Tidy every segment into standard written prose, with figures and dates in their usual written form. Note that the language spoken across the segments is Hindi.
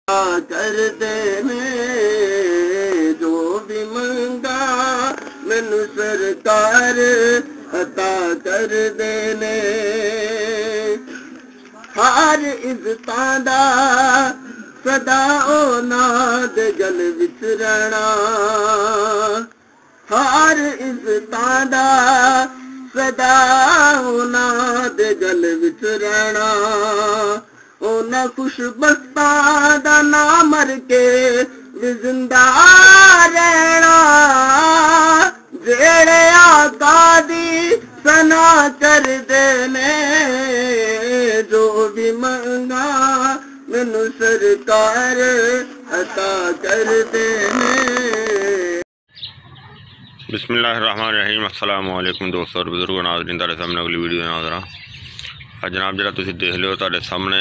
कर देने जो भी मंगा मैनू सरकार अता कर देने। हर इज्जतां दा सदा औलाद गल विच रहना, हर इज्जतां दा सदा औलाद गल विच रहना। उन्हें खुशबख्तां दा ना मर के भी जिंदा रहना, जेड़े आका दी सना कर देने जो भी मंगा मैनू सरकार अता कर देने। बिस्मिल्लाहिर्रहमानिर्रहीम। अस्सलाम वालेकुम दोस्तों और बुजुर्गों, नाज़रीन तारे सामने अगली वीडियो नाज़रा जनाब जरा तुसीं देख लियो तारे सामने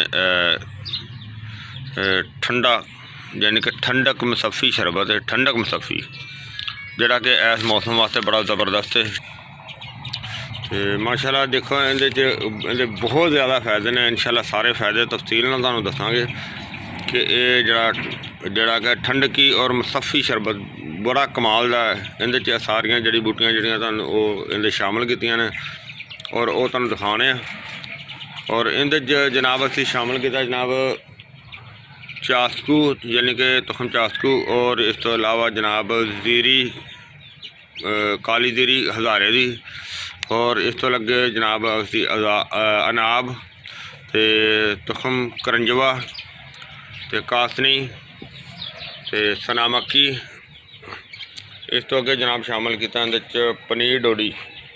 ठंडा यानी कि ठंडक मुसफ़ी शरबत है, ठंडक मुसफ़ी जरा कि इस मौसम वास्ते बड़ा ज़बरदस्त है। तो माशाल्लाह देखो इहदे बहुत ज़्यादा फ़ायदे ने, इंशाल्लाह सारे फ़ायदे तफसील नाल तुहानूं दसांगे कि ये जड़ा कि ठंडकी और मुसफ़ी शरबत बड़ा कमाल दा है। इहदे च सारियां जड़ी बूटियां जड़ियां तुहानूं ओह इहदे शामिल कीतियां ने और ओह तुहानूं दिखाने आ। और इहदे जनाब असीं शामिल किया जनाब चास्कू यानी कि तुखम चास्कू और इस तो अलावा जनाब जीरी काली जीरी हज़ारे दी और इस तो लगे जनाब असीं अनाब ते तुखम करंजवा ते कासनी ते सना मक्की। इस तो अगे जनाब शामिल किया इहदे च पनीर डोडी,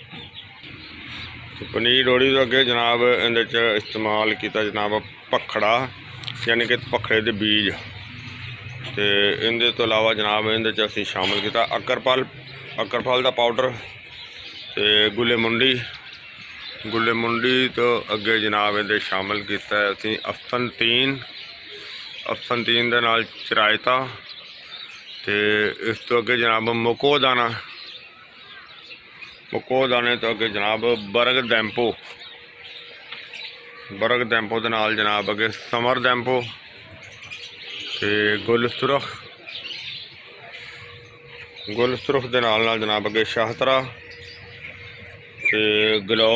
पनीर डोडी तो अगे जनाब इहदे च इस्तेमाल किया जनाब पखड़ा यानी कि पखड़े के बीज। तो इहदे तो अलावा जनाब इहदे च असीं शामिल किया अकरफल का पाउडर ते गुले मुंडी तो अगे जनाब इहदे शामिल किया असीं अफसनतीन दे नाल चरायता। तो इस तो अगे जनाब मुको दाने तो अगे जनाब बरग डैंपो के नाल जनाब अगे समर डैंपो ते गुल सुरख दे नाल जनाब अगे शाहतरा ते गलो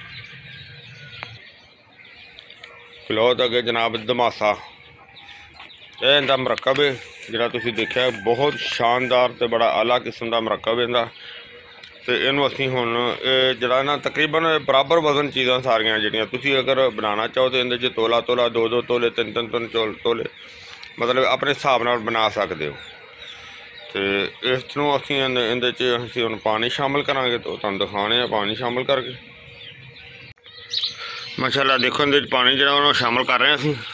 तो अगे जनाब दमासा। यह इनका मरकब है जिहड़ा तुसीं देखिया बहुत शानदार तो बड़ा आला किस्म का मरकब है इनका। तो इनू असीं हुण जिहड़ा ना तकरीबन बराबर वजन चीज़ां सारियां जिहड़ियां तुसीं अगर बनाना चाहो तो इहदे च तोला दो तोले तीन तोले मतलब अपने हिसाब नाल बना सकते हो। तो इसनूं असीं इहदे च असीं हुण पानी शामिल करांगे तो तुहानूं दिखाने आ पानी शामिल करके। माशाअल्लाह देखो इहदे च पानी जिहड़ा उहनूं शामिल कर रहे हैं असीं।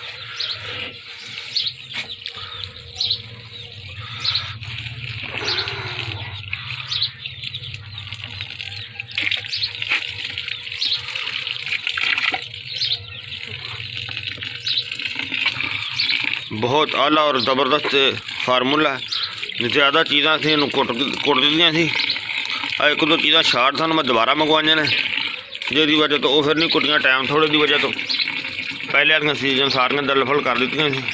बहुत आला और ज़बरदस्त फार्मूला है। ज़्यादा चीज़ा असीं इहनूं कुट दित्तियां सी, एक दो चीज़ा शार्ट सानूं मैं दोबारा मंगवाइयां ने जिहदी वजह तो वह फिर नहीं कुटियां टाइम थोड़े की वजह तो पहले वालियां सीजन सारियां दलफल कर दित्तियां सी।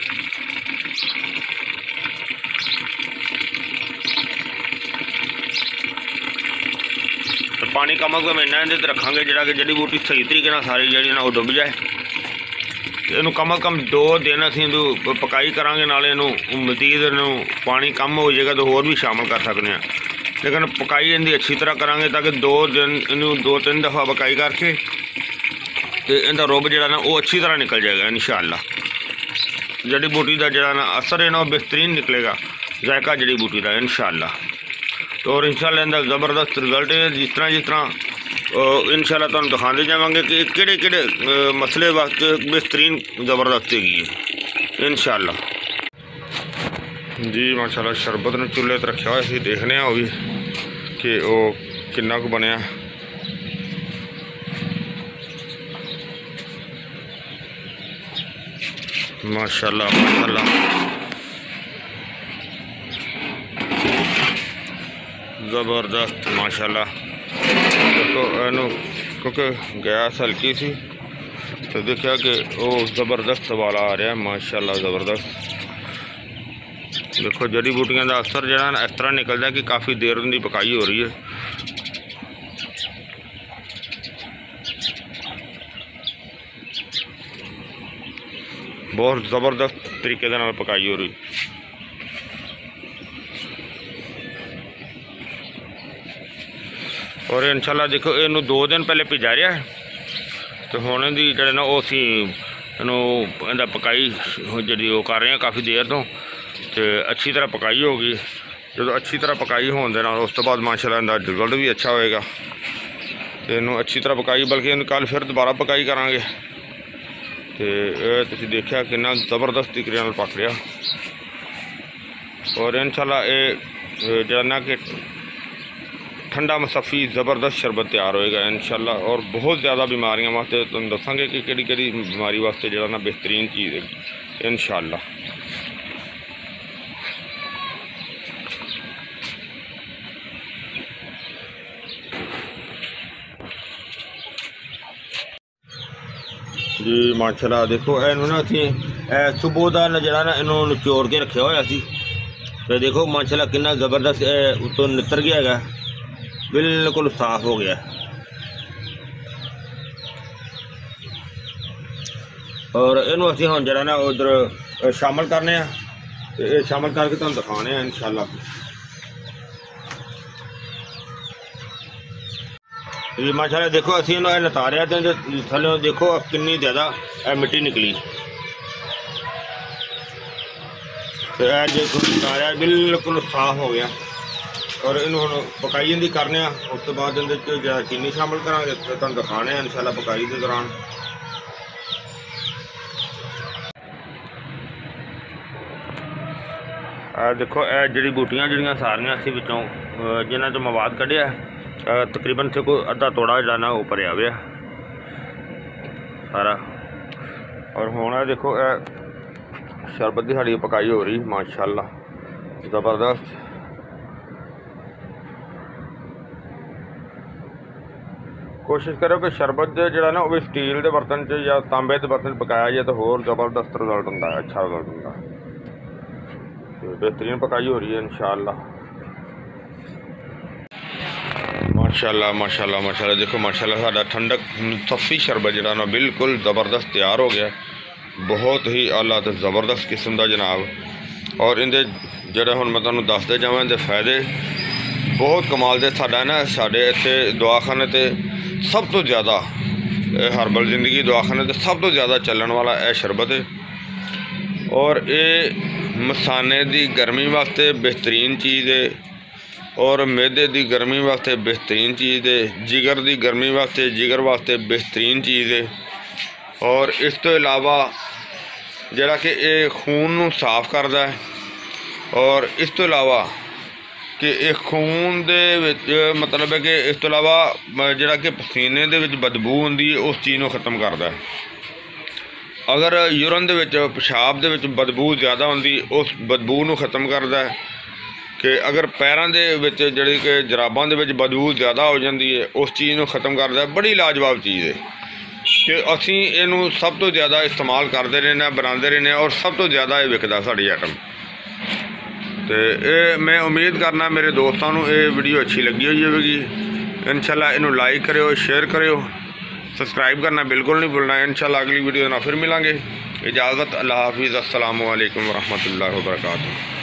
पानी कम अज कम इन्ना इहदे ते रखांगे जिहड़ा कि जड़ी बूटी सही तरीके नाल सारी जिहड़ी ना वो डुब जाए। इनू कम अज कम 2 दिन असीं पकाई करांगे, नाले इनू मजीद इनू पानी कम हो जाएगा तो होर भी शामिल कर सकते हैं, लेकिन पकाई इनकी अच्छी तरह करांगे ताकि 2 दिन इनू 2-3 दफ़ा पकाई करके तो इनका रुब जिहड़ा ना वो अच्छी तरह निकल जाएगा इंशाअल्लाह। जड़ी बूटी का जिहड़ा ना असर है ना वो बेहतरीन निकलेगा, जायका जड़ी बूटी का इंशाअल्लाह। तो और इंशाअल्लाह इनका ज़बरदस्त रिजल्ट है। जिस तरह इंशाअल्लाह तुहानूं दिखाते जावांगे कि किहड़े मसले वास्ते बेहतरीन ज़बरदस्त हैगी है इंशाअल्लाह जी। माशाअल्लाह शरबत ने चुल्हे ते रखा हुआ, देखने वो भी कि वो किन्ना क बनया। माशाअल्लाह ज़बरदस्त माशाअल्लाह। देखो इनू क्योंकि गैस हल्की सी तो देखा कि वो ज़बरदस्त वाला आ रहा है माशाअल्लाह ज़बरदस्त। देखो जड़ी बूटियां का असर जो इस तरह निकलता है कि काफ़ी देर उनकी पकाई हो रही है। बहुत ज़बरदस्त तरीके के नाल पकाई हो रही। और इंशाल्लाह देखो इनू 2 दिन पहले भिजा रहा है तो हुण इहदी जिहड़े ना असीं इहनूं पकाई जी कर रहे हैं काफ़ी देर तो अच्छी तरह पकाई होगी। जो अच्छी तरह पकाई होने दे नाल उस तो बाद माशाल्लाह इहदा रिजल्ट भी अच्छा होएगा। तो इनू अच्छी तरह पकाई बल्कि इन कल फिर दोबारा पकाई करांगे। तो यह तुसीं देखिया कितना ज़बरदस्त तरीके नाल पक रहा। और इंशाल्लाह ये जिहड़ा ना कि ठंडा मसफ़ी ज़बरदस्त शरबत तैयार होएगा इंशाल्लाह। और बहुत ज़्यादा बीमारियों वास्ते तुहानूं दसांगे कि किहड़ी बीमारी वास्ते जिहड़ा ना बेहतरीन चीज़ है इंशाल्लाह। जी माशाल्लाह देखो इनू ना असीं सुबह का जिहड़ा ना इनू निचोड़ के रखा होया सी। तो देखो माशाल्लाह कितना ज़बरदस्त उत्तों नितर गया है, बिल्कुल साफ हो गया। और इनू असीं हुण जिहड़ा ना उधर शामिल करने आ ते शामिल करके तुहानूं दिखाने हैं इंशाल्लाह। ये माशाल्लाह देखो असीं इन्हूं नतारिया तो थल्ले देखो कितनी ज़्यादा मिट्टी निकली। तो यह देखो नतारिया बिल्कुल साफ हो गया। और इन्हों पकाई इनकी करने उस तो बाद इहदे चीनी शामिल करांगे तो तुहानूं दिखाने हैं इंशाल्लाह पकाई के दौरान। देखो यह जड़ी बूटियां जड़ियां सारियां असीं विचों जिन्हां चों मवाद कढ़िया तकरीबन से कोई अद्धा तोड़ा जो ना वो भरिया हुआ सारा। और हुण देखो शरबत की साड़ी पकाई हो रही माशाल्लाह ज़बरदस्त। कोशिश करो कि शरबत जो ना वो स्टील के बर्तन च या तांबे के बर्तन पकाया जाए तो होर ज़बरदस्त रिजल्ट होंदा है, अच्छा रिजल्ट होंदा। बेहतरीन पकाई हो रही है इंशाल्लाह माशाल्लाह माशाल्लाह माशाल्लाह। देखो माशाल्लाह साडा ठंडक सफ़ी शरबत जो ना बिल्कुल ज़बरदस्त तैयार हो गया। बहुत ही आला तो ज़बरदस्त किस्म का जनाब। और इनके जोड़े हम मैं तुहानूं दसदे जावां इहदे फायदे बहुत कमाल दे। साडा ना साडे इत्थे दवाखाने ते सब तो ज़्यादा हर्बल जिंदगी दवाखाने ते सब तो ज़्यादा चलन वाला यह शरबत है। और ये मसाने की गर्मी वास्ते बेहतरीन चीज़ है। और मैदे की गर्मी वास्ते बेहतरीन चीज़ है। जिगर की गर्मी वास्ते जिगर वास्ते बेहतरीन चीज़ है। और इस तो इलावा जरा कि ये खून नूं साफ करता है। और इस तो इलावा कि एक खून दे विच मतलब है कि इस तो इलावा जरा कि पसीने दे विच बदबू होंदी है उस चीज़ नूं खत्म करता है। अगर यूरन दे विच पेशाब दे विच बदबू ज़्यादा होंदी उस बदबू नूं खत्म करता है। कि अगर पैरों के विच जिहड़ी कि जराबां दे विच बदबू ज़्यादा हो जाती है उस चीज़ नूं खत्म करता है। बड़ी लाजवाब चीज़ है कि असीं इहनूं सब तो ज़्यादा इस्तेमाल करते रहने बनाते रहने और सब तो ज़्यादा ये विकदा साड़ी आइटम। तो ये मैं उम्मीद करना मेरे दोस्तों को ये वीडियो अच्छी लगी हुई होगी। इंशाल्लाह इनू लाइक करो शेयर करो सब्सक्राइब करना बिल्कुल नहीं भूलना। इंशाल्लाह अगली वीडियो ना फिर मिलांगे। इजाज़त अल्लाह हाफिज़ अस्सलामु अलैकुम वरहमतुल्लाहि वबरकातुहू।